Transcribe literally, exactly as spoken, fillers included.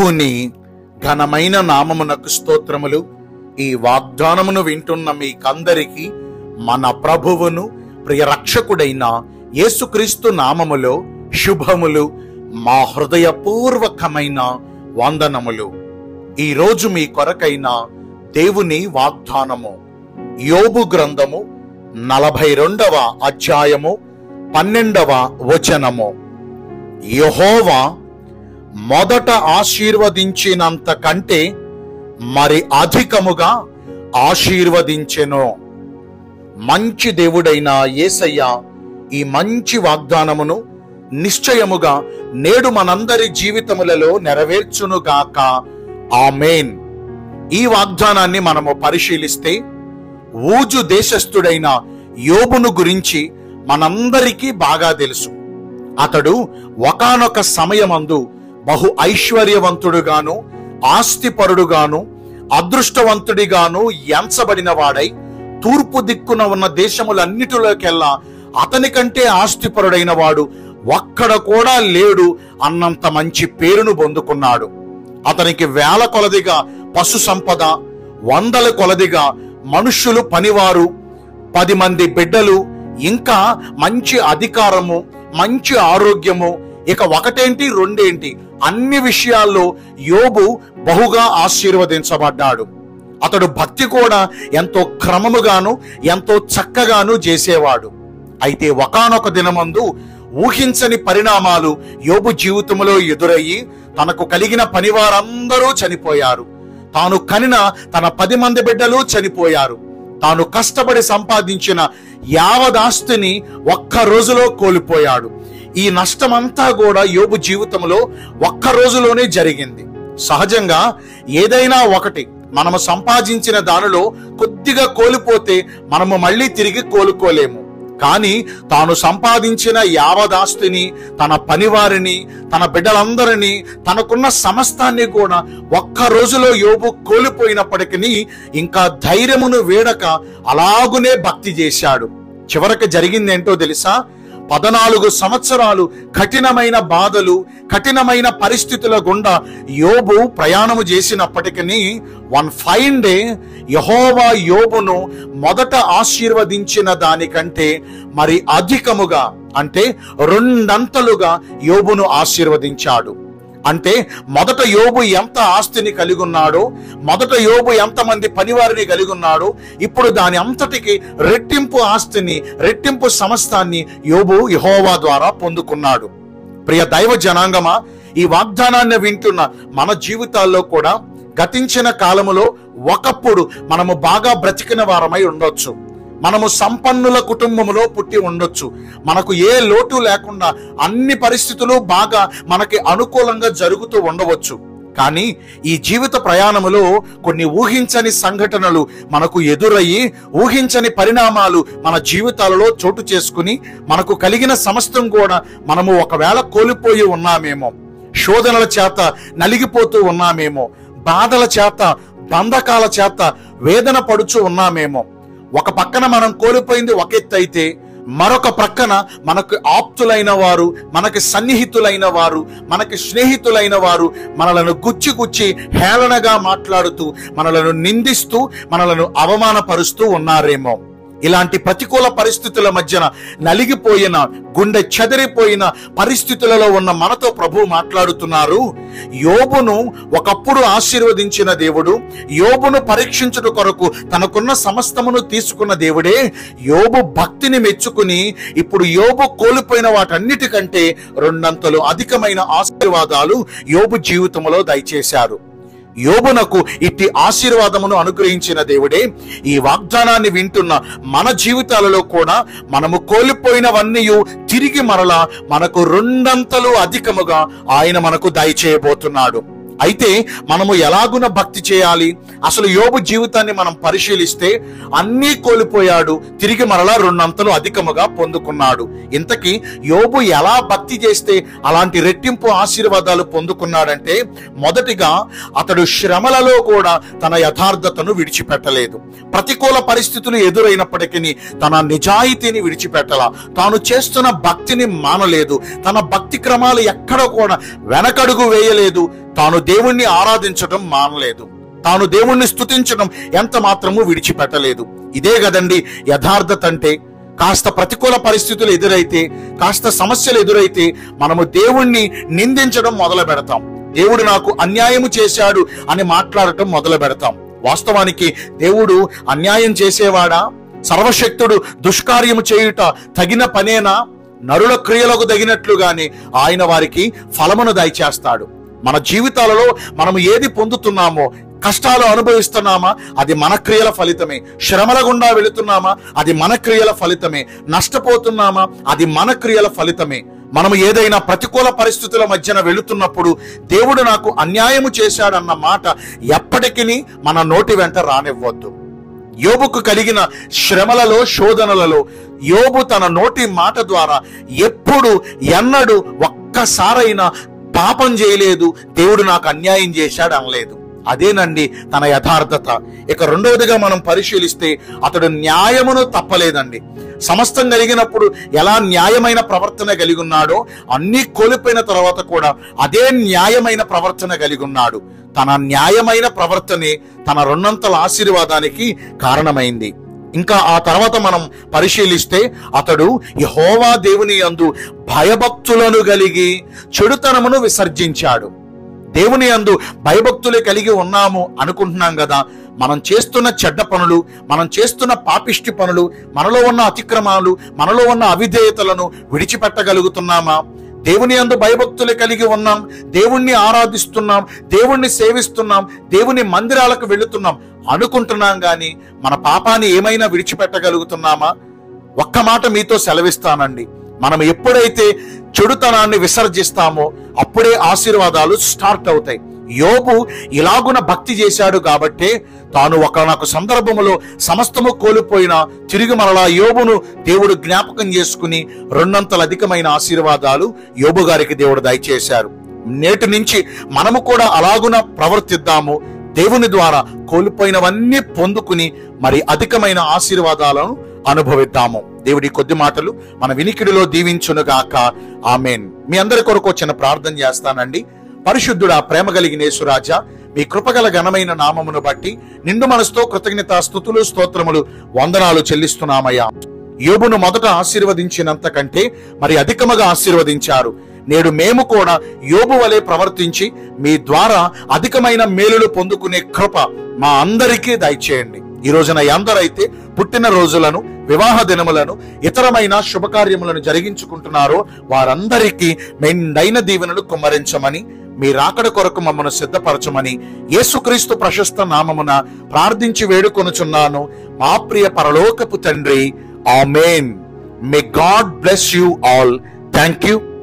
దేవుని ఘనమైన నామమునకు స్తోత్రములు. ఈ వాగ్దానమును వింటున్న మీకందరికీ మన ప్రభువును ప్రియ రక్షకుడైన యేసుక్రీస్తు నామములో శుభములు, మా హృదయపూర్వకమైన వందనములు. ఈరోజు మీ కొరకైన దేవుని వాగ్దానము యోబు గ్రంథము నలభై రెండవ అధ్యాయము పన్నెండవ వచనము. యెహోవా మొదట ఆశీర్వదించినంత కంటే మరి అధికముగా ఆశీర్వదించెను. మంచి దేవుడైన యేసయ్య ఈ మంచి వాగ్దానమును నిశ్చయముగా నేడు మనందరి జీవితములలో నెరవేర్చునుగాక. ఆమేన్. ఈ వాగ్దానాన్ని మనము పరిశీలిస్తే ఊజు దేశస్థుడైన యోబును గురించి మనందరికీ బాగా తెలుసు. అతడు ఒకానొక సమయమందు బహు ఐశ్వర్యవంతుడుగాను, ఆస్తిపరుడుగాను, అదృష్టవంతుడిగాను ఎంచబడిన వాడై తూర్పు దిక్కున ఉన్న దేశములన్నిటిలోకెల్లా అతని కంటే ఆస్తిపరుడైన వాడు ఒక్కడ కూడా లేడు అన్నంత మంచి పేరును పొందుకున్నాడు. అతనికి వేల కొలదిగా పశు సంపద, వందల కొలదిగా మనుష్యులు, పనివారు, పది మంది బిడ్డలు, ఇంకా మంచి అధికారము, మంచి ఆరోగ్యము, ఇక ఒకటేంటి రెండేంటి అన్ని విషయాల్లో యోబు బహుగా ఆశీర్వదించబడ్డాడు. అతడు భక్తి కూడా ఎంతో క్రమముగాను ఎంతో చక్కగాను చేసేవాడు. అయితే ఒకానొక దినమందు ఊహించని పరిణామాలు యోబు జీవితంలో ఎదురయ్యి తనకు కలిగిన పనివారందరూ చనిపోయారు. తాను కనిన తన పది మంది బిడ్డలు చనిపోయారు. తాను కష్టపడి సంపాదించిన యావదాస్తిని ఒక్క రోజులో కోల్పోయాడు. ఈ నష్టమంతా కూడా యోబు జీవితంలో ఒక్క రోజులోనే జరిగింది. సహజంగా ఏదైనా ఒకటి మనము సంపాదించిన దానిలో కొద్దిగా కోల్పోతే మనము మళ్ళీ తిరిగి కోలుకోలేము. కానీ తాను సంపాదించిన యావదాస్తిని, తన పనివారిని, తన బిడ్డలందరినీ, తనకున్న సమస్తాన్ని కూడా ఒక్క రోజులో యోబు కోల్పోయినప్పటికీ ఇంకా ధైర్యమును వీడక అలాగునే భక్తి చేశాడు. చివరికి జరిగిందేంటో తెలుసా? పద్నాలుగు సంవత్సరాలు కఠినమైన బాధలు, కఠినమైన పరిస్థితుల గుండా యోబు ప్రయాణము చేసినప్పటికీ వన్ ఫైన్ డే యెహోవా యోబును మొదట ఆశీర్వదించిన దానికంటే మరి అధికముగా, అంటే రెండంతలుగా యోబును ఆశీర్వదించాడు. అంటే మొదట యోబు ఎంత ఆస్తిని కలిగి ఉన్నాడో, మొదట యోబు ఎంతమంది పనివారిని కలిగి ఉన్నాడో, ఇప్పుడు దాని అంతటికి రెట్టింపు ఆస్తిని, రెట్టింపు సమస్తాన్ని యోబు యెహోవా ద్వారా పొందుకున్నాడు. ప్రియ దైవ జనాంగమా, ఈ వాగ్దానాన్ని వింటున్న మన జీవితాల్లో కూడా గతించిన కాలములో ఒకప్పుడు మనము బాగా బ్రతికిన వారమై ఉండొచ్చు. మనము సంపన్నుల కుటుంబంలో పుట్టి ఉండొచ్చు. మనకు ఏ లోటు లేకుండా అన్ని పరిస్థితులు బాగా మనకి అనుకూలంగా జరుగుతూ ఉండవచ్చు. కానీ ఈ జీవిత ప్రయాణములో కొన్ని ఊహించని సంఘటనలు మనకు ఎదురయ్యి, ఊహించని పరిణామాలు మన జీవితాలలో చోటు చేసుకుని మనకు కలిగిన సమస్తం కూడా మనము ఒకవేళ కోల్పోయి ఉన్నామేమో, శోధనల చేత నలిగిపోతూ ఉన్నామేమో, బాధల చేత, బంధకాల చేత వేదన పడుచు ఉన్నామేమో. ఒక పక్కన మనం కోల్పోయింది ఒక ఎత్తు అయితే, మరొక ప్రక్కన మనకు ఆప్తులైన వారు, మనకి సన్నిహితులైన వారు, మనకి స్నేహితులైన వారు మనలను గుచ్చి గుచ్చి హేళనగా మాట్లాడుతూ, మనలను నిందిస్తూ, మనలను అవమానపరుస్తూ ఉన్నారేమో. ఇలాంటి ప్రతికూల పరిస్థితుల మధ్యన నలిగిపోయిన, గుండె చెదిరిపోయిన పరిస్థితులలో ఉన్న మనతో ప్రభు మాట్లాడుతున్నారు. యోబును ఒకప్పుడు ఆశీర్వదించిన దేవుడు, యోబును పరీక్షించుట కొరకు తనకున్న సమస్తమును తీసుకున్న దేవుడే యోబు భక్తిని మెచ్చుకుని ఇప్పుడు యోబు కోల్పోయిన వాటన్నిటికంటే రెండంతలు అధికమైన ఆశీర్వాదాలు యోబు జీవితంలో దయచేశారు. యోబునకు ఇట్టి ఆశీర్వాదమును అనుగ్రహించిన దేవుడే ఈ వాగ్దానాన్ని వింటున్న మన జీవితాలలో కూడా మనము కోల్పోయినవన్నీ తిరిగి మరలా మనకు రెండంతలు అధికముగా ఆయన మనకు దయచేయబోతున్నాడు. అయితే మనము ఎలాగున భక్తి చేయాలి? అసలు యోబు జీవితాన్ని మనం పరిశీలిస్తే అన్నీ కోల్పోయాడు, తిరిగి మరలా రెండంతలు అధికముగా పొందుకున్నాడు. ఇంతకీ యోబు ఎలా భక్తి చేస్తే అలాంటి రెట్టింపు ఆశీర్వాదాలు పొందుకున్నాడంటే, మొదటిగా అతడు శ్రమలలో కూడా తన యథార్థతను విడిచిపెట్టలేదు. ప్రతికూల పరిస్థితులు ఎదురైనప్పటికీ తన నిజాయితీని విడిచిపెట్టల, తాను చేస్తున్న భక్తిని మానలేదు, తన భక్తి క్రమాలు ఎక్కడ కూడా వెనకడుగు వేయలేదు, తాను దేవుణ్ణి ఆరాధించడం మానలేదు, తాను దేవుణ్ణి స్తుతించడం ఎంత మాత్రము విడిచిపెట్టలేదు. ఇదే కదండి యథార్థత అంటే. కాస్త ప్రతికూల పరిస్థితులు ఎదురైతే, కాస్త సమస్యలు ఎదురైతే మనము దేవుణ్ణి నిందించడం మొదలు పెడతాం. దేవుడు నాకు అన్యాయము చేశాడు అని మాట్లాడటం మొదలు పెడతాం. వాస్తవానికి దేవుడు అన్యాయం చేసేవాడా? సర్వశక్తుడు దుష్కార్యము చేయుట తగిన పనేనా? నరుల క్రియలకు తగినట్లుగానే ఆయన వారికి ఫలమును దయచేస్తాడు. మన జీవితాలలో మనము ఏది పొందుతున్నామో, కష్టాలు అనుభవిస్తున్నామా అది మన క్రియల ఫలితమే, శ్రమల గుండా వెళుతున్నామా అది మన క్రియల ఫలితమే, నష్టపోతున్నామా అది మన క్రియల ఫలితమే. మనము ఏదైనా ప్రతికూల పరిస్థితుల మధ్యన వెళుతున్నప్పుడు దేవుడు నాకు అన్యాయము చేశాడన్న మాట ఎప్పటికీ మన నోటి వెంట రానివ్వద్దు. యోబుకు కలిగిన శ్రమలలో, శోధనలలో యోబు తన నోటి మాట ద్వారా ఎప్పుడు ఎన్నడూ ఒక్కసారైనా పాపం చేయలేదు, దేవుడు నాకు అన్యాయం చేశాడు అనలేదు. అదేనండి తన యథార్థత. ఇక రెండవదిగా మనం పరిశీలిస్తే అతడు న్యాయమును తప్పలేదండి. సమస్తం కలిగినప్పుడు ఎలా న్యాయమైన ప్రవర్తన కలిగి ఉన్నాడో, అన్ని కోల్పోయిన తర్వాత కూడా అదే న్యాయమైన ప్రవర్తన కలిగి ఉన్నాడు. తన న్యాయమైన ప్రవర్తనే తన రెండంతల ఆశీర్వాదానికి కారణమైంది. ఇంకా ఆ తర్వాత మనం పరిశీలిస్తే అతడు యెహోవా దేవుని యందు భయభక్తులను కలిగి చెడుతనమును విసర్జించాడు. దేవుని యందు భయభక్తులే కలిగి ఉన్నాము అనుకుంటున్నాం కదా, మనం చేస్తున్న చెడ్డ పనులు, మనం చేస్తున్న పాపిష్టి పనులు, మనలో ఉన్న అతిక్రమాలు, మనలో ఉన్న అవిధేయతలను విడిచిపెట్టగలుగుతున్నామా? దేవుని యందు భయభక్తులు కలిగి ఉన్నాం, దేవుణ్ణి ఆరాధిస్తున్నాం, దేవుణ్ణి సేవిస్తున్నాం, దేవుని మందిరాలకు వెళుతున్నాం అనుకుంటున్నాం గాని మన పాపాన్ని ఏమైనా విడిచిపెట్టగలుగుతున్నామా? ఒక్క మాట మీతో సెలవిస్తానండి, మనం ఎప్పుడైతే చెడుతనాన్ని విసర్జిస్తామో అప్పుడే ఆశీర్వాదాలు స్టార్ట్ అవుతాయి. యోబు ఇలాగున భక్తి చేశాడు కాబట్టే తాను ఒకనొక సందర్భములో సమస్తము కోల్పోయినా తిరిగి మరలా యోబును దేవుడు జ్ఞాపకం చేసుకుని రెండంతల అధికమైన ఆశీర్వాదాలు యోబు గారికి దేవుడు దయచేశారు. నేటి నుంచి మనము కూడా అలాగున ప్రవర్తిద్దాము. దేవుని ద్వారా కోల్పోయినవన్నీ పొందుకుని మరి అధికమైన ఆశీర్వాదాలను అనుభవిద్దాము. దేవుడి కొద్ది మాటలు మన వినికిడిలో దీవించునుగాక. ఆమేన్. మీ అందరి కొరకు చిన్న ప్రార్థన చేస్తానండి. పరిశుద్ధుడా, ప్రేమ కలిగిన యేసురాజా, మీ కృపగల ఘనమైన నామమును బట్టి నిండు మనసుతో కృతజ్ఞత స్తుతులు స్తోత్రములు వందనాలు చెల్లిస్తున్నామయ్యా. యోబును మొదట ఆశీర్వదించినంత కంటే మరి అధికముగా ఆశీర్వదించారు. నేడు మేము కూడా యోబు వలె ప్రవర్తించి మీ ద్వారా అధికమైన మేలులు పొందుకునే కృప మా అందరికీ దయచేయండి. ఈ రోజున ఎందరైతే పుట్టిన రోజులను, వివాహ దినములను, ఇతరమైన శుభకార్యములను జరిగించుకుంటున్నారో వారందరికీ మెండైన దీవెనలు కుమ్మరించమని, మీ రాకడ కొరకు మమ్మను సిద్ధపరచమని యేసుక్రీస్తు ప్రశస్త నామమున ప్రార్థించి వేడుకొనుచున్నాను మా ప్రియ పరలోకపు తండ్రి. ఆమేన్. May God bless you all. Thank you.